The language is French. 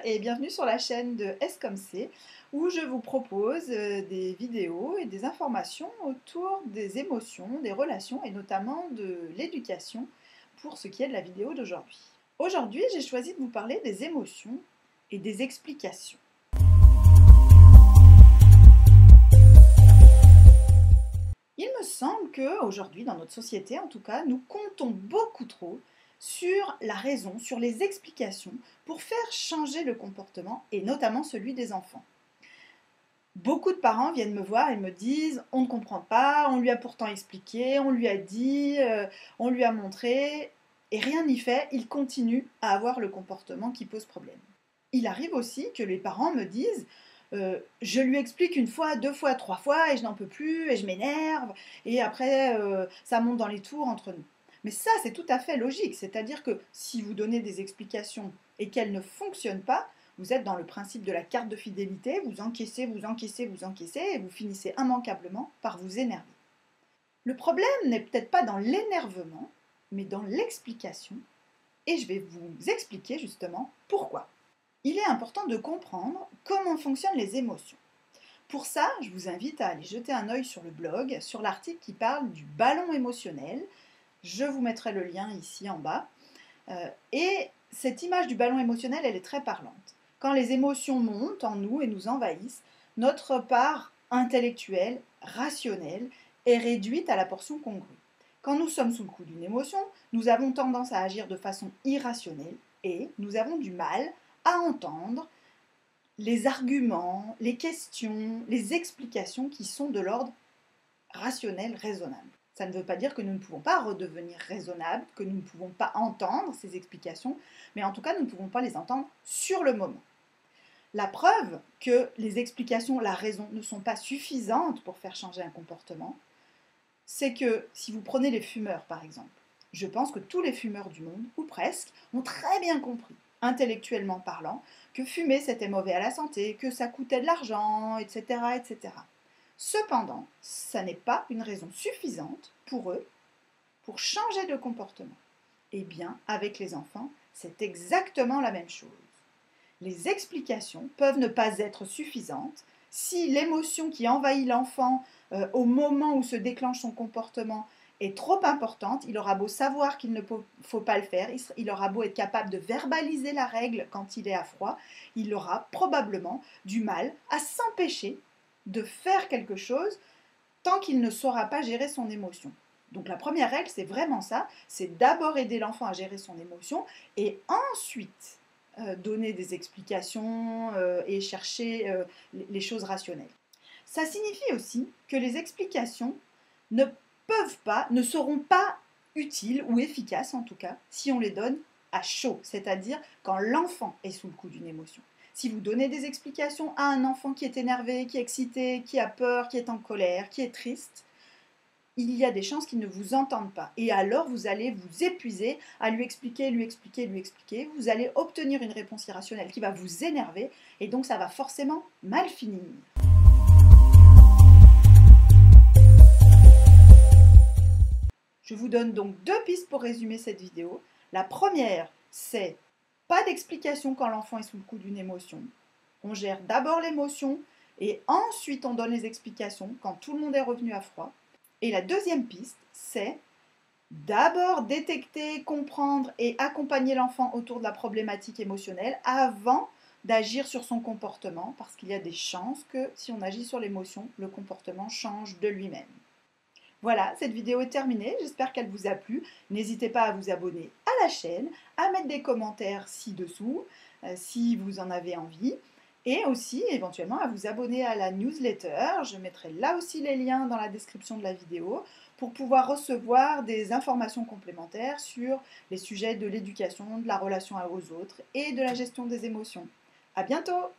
et bienvenue sur la chaîne de S comme C où je vous propose des vidéos et des informations autour des émotions, des relations et notamment de l'éducation pour ce qui est de la vidéo d'aujourd'hui. Aujourd'hui, j'ai choisi de vous parler des émotions et des explications. Il me semble qu'aujourd'hui, dans notre société en tout cas, nous comptons beaucoup trop sur la raison, sur les explications pour faire changer le comportement et notamment celui des enfants. Beaucoup de parents viennent me voir et me disent « on ne comprend pas, on lui a pourtant expliqué, on lui a dit, on lui a montré » et rien n'y fait, il continue à avoir le comportement qui pose problème. Il arrive aussi que les parents me disent je lui explique une fois, deux fois, trois fois et je n'en peux plus et je m'énerve et après ça monte dans les tours entre nous. Mais ça c'est tout à fait logique, c'est-à-dire que si vous donnez des explications et qu'elles ne fonctionnent pas, vous êtes dans le principe de la carte de fidélité, vous encaissez, vous encaissez, vous encaissez et vous finissez immanquablement par vous énerver. Le problème n'est peut-être pas dans l'énervement, mais dans l'explication et je vais vous expliquer justement pourquoi. Il est important de comprendre comment fonctionnent les émotions. Pour ça, je vous invite à aller jeter un œil sur le blog, sur l'article qui parle du ballon émotionnel. Je vous mettrai le lien ici en bas. Et cette image du ballon émotionnel, elle est très parlante. Quand les émotions montent en nous et nous envahissent, notre part intellectuelle, rationnelle, est réduite à la portion congrue. Quand nous sommes sous le coup d'une émotion, nous avons tendance à agir de façon irrationnelle et nous avons du mal à entendre les arguments, les questions, les explications qui sont de l'ordre rationnel, raisonnable. Ça ne veut pas dire que nous ne pouvons pas redevenir raisonnables, que nous ne pouvons pas entendre ces explications, mais en tout cas, nous ne pouvons pas les entendre sur le moment. La preuve que les explications, la raison, ne sont pas suffisantes pour faire changer un comportement, c'est que si vous prenez les fumeurs, par exemple, je pense que tous les fumeurs du monde, ou presque, ont très bien compris, intellectuellement parlant, que fumer c'était mauvais à la santé, que ça coûtait de l'argent, etc., etc. Cependant, ça n'est pas une raison suffisante pour eux pour changer de comportement. Eh bien, avec les enfants, c'est exactement la même chose. Les explications peuvent ne pas être suffisantes si l'émotion qui envahit l'enfant au moment où se déclenche son comportement est trop importante, il aura beau savoir qu'il ne faut pas le faire, il aura beau être capable de verbaliser la règle quand il est à froid, il aura probablement du mal à s'empêcher de faire quelque chose tant qu'il ne saura pas gérer son émotion. Donc la première règle, c'est vraiment ça, c'est d'abord aider l'enfant à gérer son émotion et ensuite donner des explications et chercher les choses rationnelles. Ça signifie aussi que les explications ne seront pas utiles ou efficaces en tout cas si on les donne à chaud, c'est-à-dire quand l'enfant est sous le coup d'une émotion. Si vous donnez des explications à un enfant qui est énervé, qui est excité, qui a peur, qui est en colère, qui est triste, il y a des chances qu'il ne vous entende pas. Et alors vous allez vous épuiser à lui expliquer, lui expliquer, lui expliquer. Vous allez obtenir une réponse irrationnelle qui va vous énerver et donc ça va forcément mal finir. Je vous donne donc deux pistes pour résumer cette vidéo. La première, c'est pas d'explication quand l'enfant est sous le coup d'une émotion. On gère d'abord l'émotion et ensuite on donne les explications quand tout le monde est revenu à froid. Et la deuxième piste, c'est d'abord détecter, comprendre et accompagner l'enfant autour de la problématique émotionnelle avant d'agir sur son comportement, parce qu'il y a des chances que si on agit sur l'émotion, le comportement change de lui-même. Voilà, cette vidéo est terminée, j'espère qu'elle vous a plu. N'hésitez pas à vous abonner à la chaîne, à mettre des commentaires ci-dessous si vous en avez envie et aussi éventuellement à vous abonner à la newsletter. Je mettrai là aussi les liens dans la description de la vidéo pour pouvoir recevoir des informations complémentaires sur les sujets de l'éducation, de la relation aux autres et de la gestion des émotions. À bientôt!